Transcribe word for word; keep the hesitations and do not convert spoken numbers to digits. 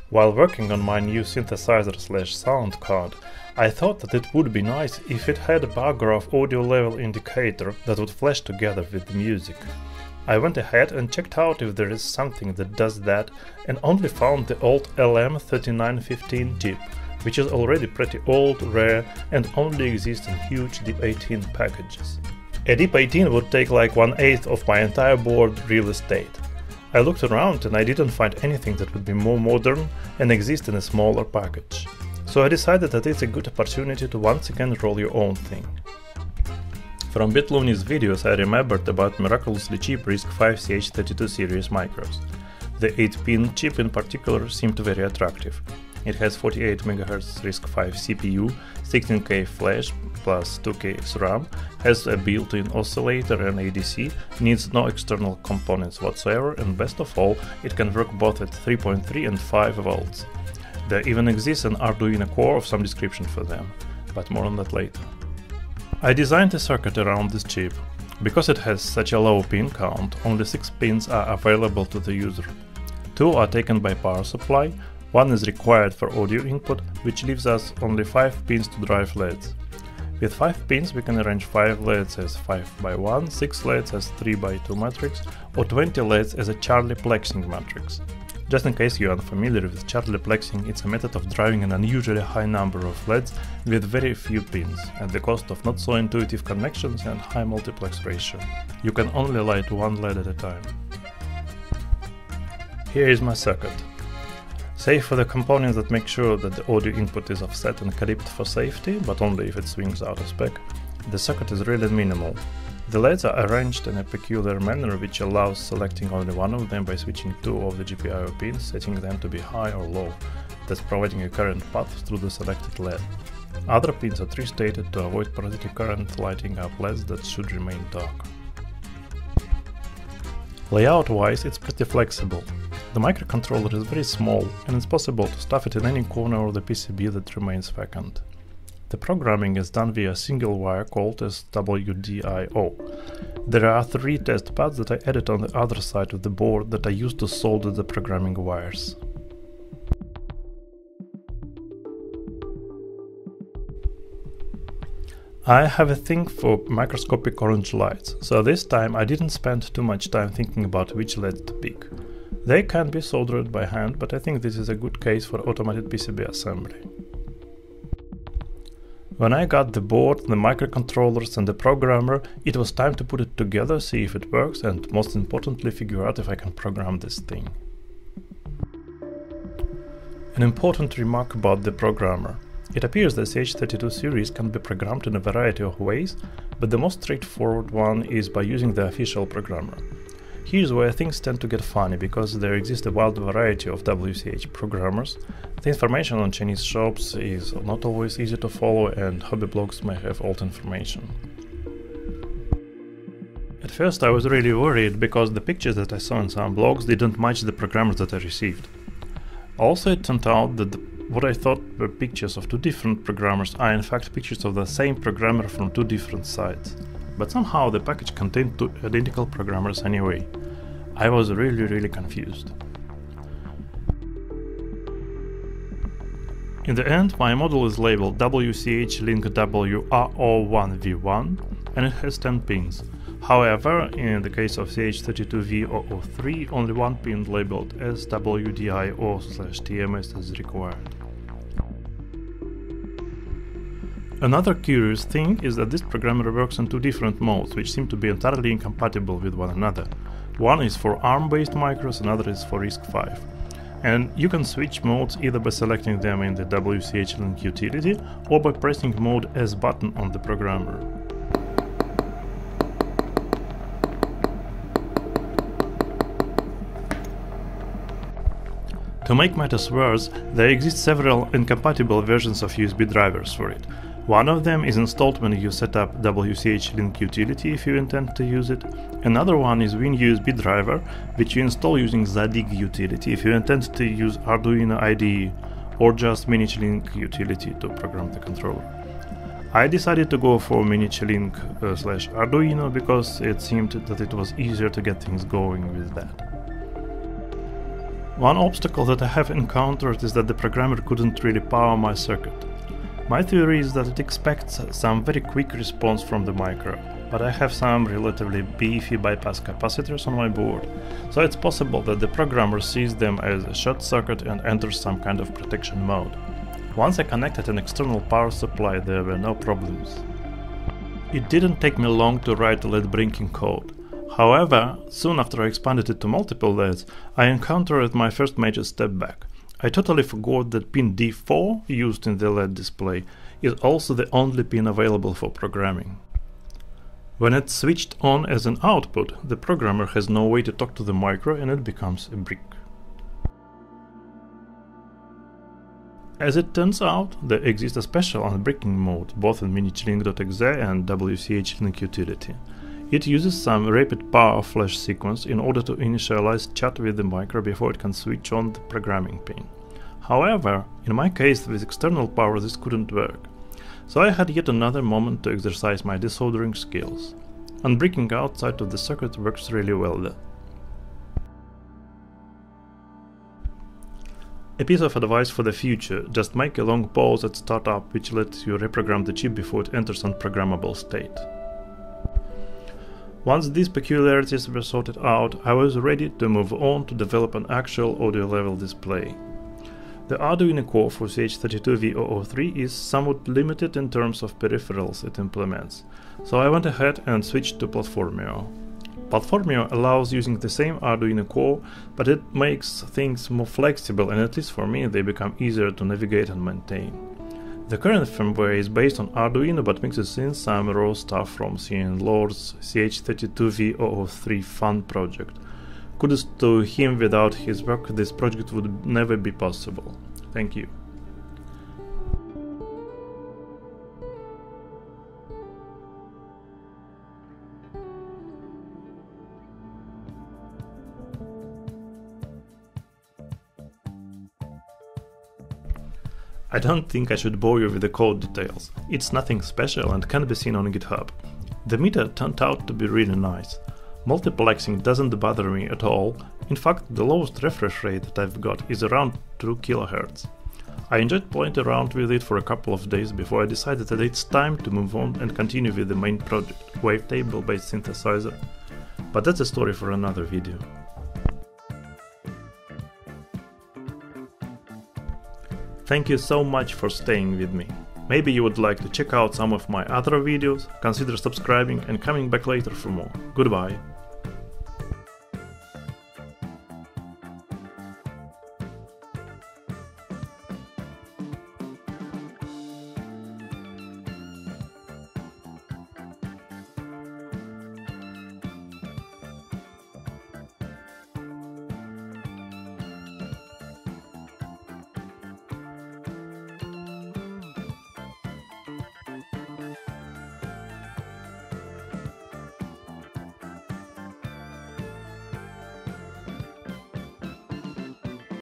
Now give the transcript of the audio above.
While working on my new synthesizer slash sound card, I thought that it would be nice if it had a bar graph audio level indicator that would flash together with the music. I went ahead and checked out if there is something that does that, and only found the old L M thirty-nine fifteen chip, which is already pretty old, rare, and only exists in huge D I P eighteen packages. A D I P eighteen would take like one eighth of my entire board real estate. I looked around and I didn't find anything that would be more modern and exist in a smaller package. So I decided that it's a good opportunity to once again roll your own thing. From BitLooney's videos I remembered about miraculously cheap RISC-V C H thirty-two series micros. The eight pin chip in particular seemed very attractive. It has forty-eight megahertz RISC-V C P U, sixteen K flash plus two K S RAM, has a built-in oscillator and A D C, needs no external components whatsoever, and best of all, it can work both at three point three and five volts. There even exists an Arduino core of some description for them, but more on that later. I designed a circuit around this chip. Because it has such a low pin count, only six pins are available to the user. Two are taken by power supply, one is required for audio input, which leaves us only five pins to drive L E Ds. With five pins we can arrange five L E Ds as five by one, six L E Ds as three by two matrix, or twenty L E Ds as a Charlie-plexing matrix. Just in case you are unfamiliar with Charlie-plexing, it's a method of driving an unusually high number of L E Ds with very few pins, at the cost of not so intuitive connections and high multiplex ratio. You can only light one L E D at a time. Here is my circuit. Save for the components that make sure that the audio input is offset and clipped for safety, but only if it swings out of spec, the circuit is really minimal. The L E Ds are arranged in a peculiar manner which allows selecting only one of them by switching two of the G P I O pins, setting them to be high or low, thus providing a current path through the selected L E D. Other pins are tri-stated to avoid parasitic current lighting up L E Ds that should remain dark. Layout-wise, it's pretty flexible. The microcontroller is very small, and it's possible to stuff it in any corner of the P C B that remains vacant. The programming is done via a single wire called as W D I O. There are three test pads that I added on the other side of the board that I used to solder the programming wires. I have a thing for microscopic orange lights, so this time I didn't spend too much time thinking about which L E D to pick. They can be soldered by hand, but I think this is a good case for automated P C B assembly. When I got the board, the microcontrollers and the programmer, it was time to put it together, see if it works, and most importantly figure out if I can program this thing. An important remark about the programmer. It appears the C H thirty-two series can be programmed in a variety of ways, but the most straightforward one is by using the official programmer. Here's where things tend to get funny, because there exists a wide variety of W C H programmers. The information on Chinese shops is not always easy to follow, and hobby blogs may have old information. At first I was really worried, because the pictures that I saw in some blogs didn't match the programmers that I received. Also, it turned out that the, what I thought were pictures of two different programmers are in fact pictures of the same programmer from two different sites. But somehow the package contained two identical programmers anyway. I was really really confused. In the end, my model is labeled W C H Link W R zero one V one and it has ten pins. However, in the case of C H thirty-two V zero zero three, only one pin labeled as W D I O slash T M S is required. Another curious thing is that this programmer works in two different modes, which seem to be entirely incompatible with one another. One is for ARM-based micros, another is for RISC-V. And you can switch modes either by selecting them in the W C H Link utility or by pressing Mode S button on the programmer. To make matters worse, there exist several incompatible versions of U S B drivers for it. One of them is installed when you set up W C H Link utility if you intend to use it. Another one is WinUSB driver, which you install using Zadig utility if you intend to use Arduino I D E, or just Minichilink utility to program the controller. I decided to go for Minichilink uh, slash Arduino because it seemed that it was easier to get things going with that. One obstacle that I have encountered is that the programmer couldn't really power my circuit. My theory is that it expects some very quick response from the micro, but I have some relatively beefy bypass capacitors on my board, so it's possible that the programmer sees them as a short circuit and enters some kind of protection mode. Once I connected an external power supply, there were no problems. It didn't take me long to write L E D blinking code. However, soon after I expanded it to multiple L E Ds, I encountered my first major step back. I totally forgot that pin D four, used in the L E D display, is also the only pin available for programming. When it's switched on as an output, the programmer has no way to talk to the micro and it becomes a brick. As it turns out, there exists a special unbricking mode, both in minichilling dot E X E and W C H link utility. It uses some rapid power flash sequence in order to initialize chat with the micro before it can switch on the programming pin. However, in my case with external power this couldn't work, so I had yet another moment to exercise my desoldering skills. Unbricking outside of the circuit works really well there. A piece of advice for the future: just make a long pause at startup which lets you reprogram the chip before it enters unprogrammable state. Once these peculiarities were sorted out, I was ready to move on to develop an actual audio level display. The Arduino core for C H thirty-two V zero zero three is somewhat limited in terms of peripherals it implements, so I went ahead and switched to Platformio. Platformio allows using the same Arduino core, but it makes things more flexible, and at least for me they become easier to navigate and maintain. The current firmware is based on Arduino but mixes in some raw stuff from C N Lord's C H thirty-two V zero zero three fun project. Kudos to him, without his work this project would never be possible. Thank you. I don't think I should bore you with the code details. It's nothing special and can be seen on GitHub. The meter turned out to be really nice. Multiplexing doesn't bother me at all. In fact, the lowest refresh rate that I've got is around two kilohertz. I enjoyed playing around with it for a couple of days before I decided that it's time to move on and continue with the main project, wavetable based synthesizer. But that's a story for another video. Thank you so much for staying with me. Maybe you would like to check out some of my other videos, consider subscribing and coming back later for more. Goodbye.